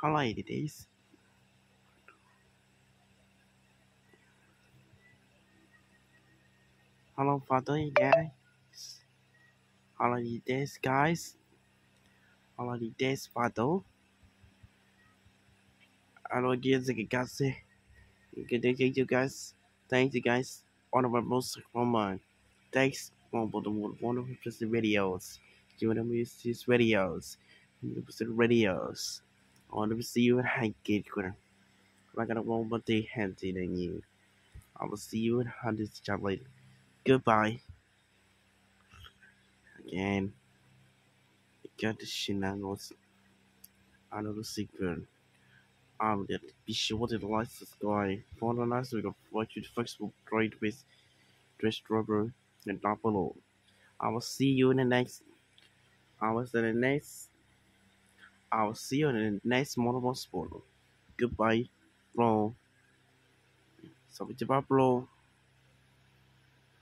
Hello, Hidays. Hello, Father, guys. Hello, Hidays, guys. Hello, Hidays, Father. Hello, guys. Good day, to you guys. Thank you, guys. One of our most common. Thanks for the wonderful videos. You want to miss these videos? Videos. I want to see you in high gate. I'm gonna roll my day handy than you. I will see you in 100 job later. Goodbye. Again, you got the shenanigans. I know the secret. I'm gonna be sure to like, subscribe, follow us. We got watch the Facebook trade with Dress Rubber and down below. I will see you in the next. I will see the next. I will see you in the next Monoposto. Goodbye, bro. Sampai jumpa, bro.